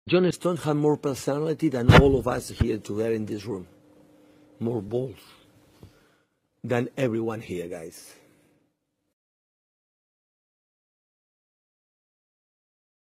John Stones had more personality than all of us here together in this room. More balls than everyone here, guys.